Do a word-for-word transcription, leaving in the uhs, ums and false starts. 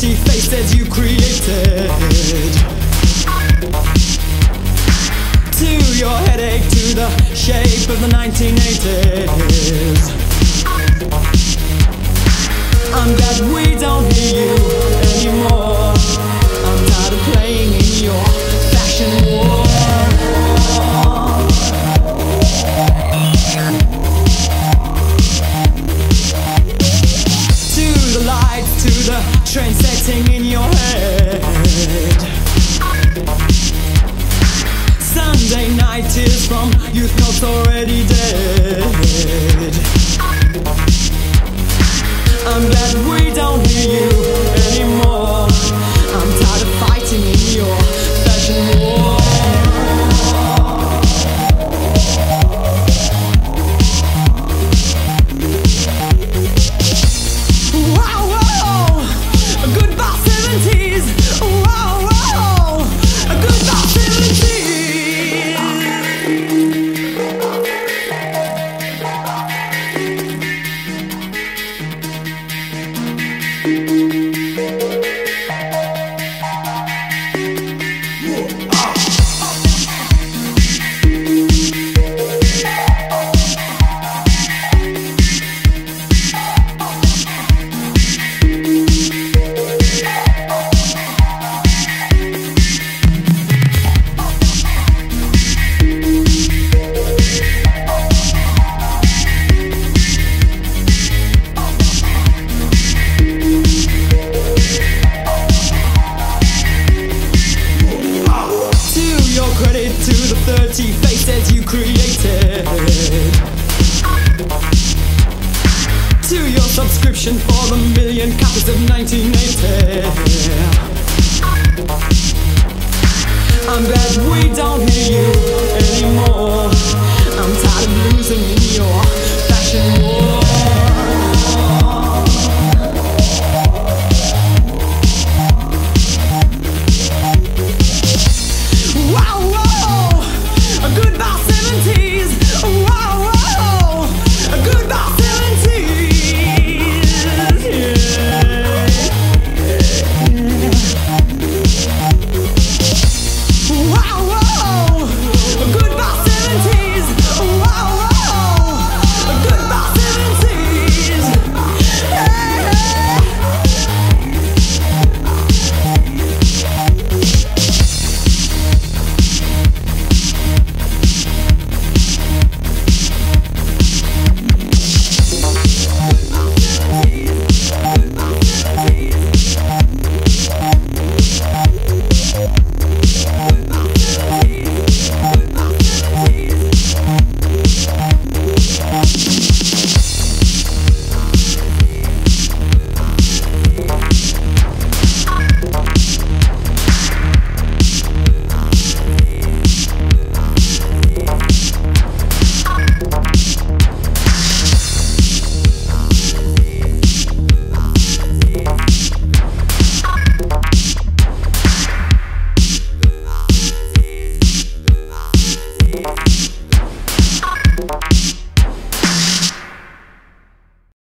thirty faces you created, to your headache, to the shape of the nineteen eighties. I'm glad we don't hear you anymore. I'm tired of playing in your fashion war. To the lights, to the trend setting in your head. Sunday night tears from youth cults already dead. I'm glad we don't hear you anymore. I'm tired of fighting in your fashion war. Wow, wow, goodbye seventies. Wow, wow, goodbye seventies. To the thirty faces you created, to your subscription for the million copies of nineteen eighty. I'm glad we don't hear you anymore. I'm tired of losing you.